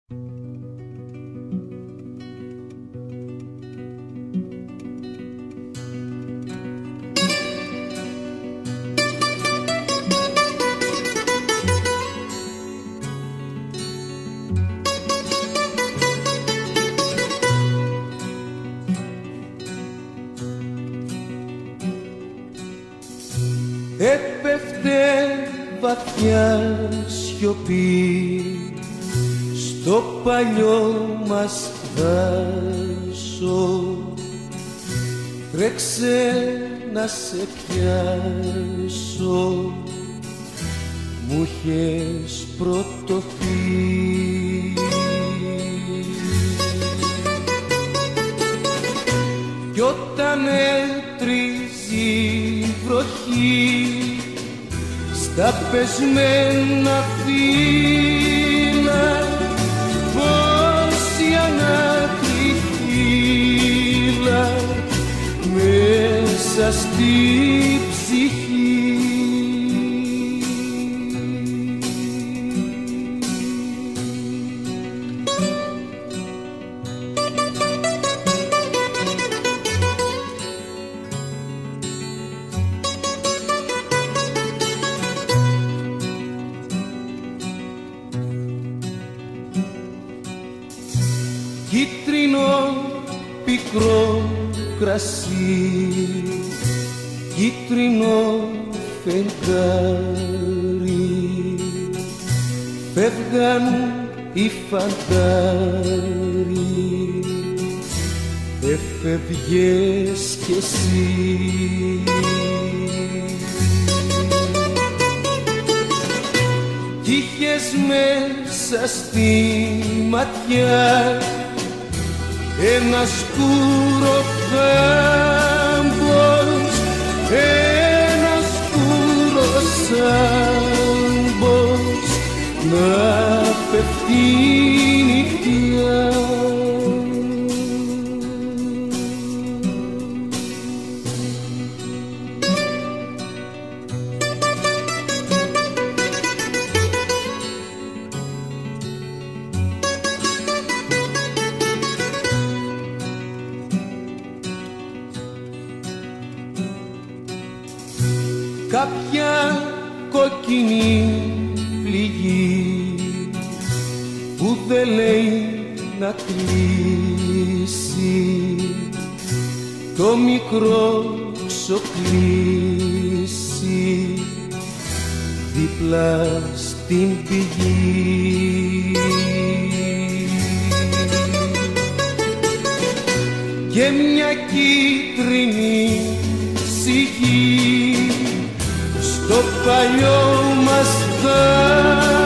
Έπεφτε βαθιά σιωπή στο παλιό μας δάσο. Τρέξε να σε πιάσω, μου είχες πρωτοθεί. Κι όταν έτριζε η βροχή στα πεσμένα φύλλα, πόση ανάκρη φύλλα μέσα στη ψυχή. Κίτρινο πικρό κρασί, κίτρινο φεγγάρι, φεύγαν οι φαντάροι, έφευγες κι εσύ. Κι είχες μέσα στη ματιά ένα σκούρο θάμπος, ένα σκούρο σάμπος να πέφτει νυχτιά. Κάποια κόκκινη πληγή που δεν λέει να κλείσει, το μικρό ξοκλήσει δίπλα στην πηγή. Και μια κίτρινη ψυχή στο παλιό μας δάσο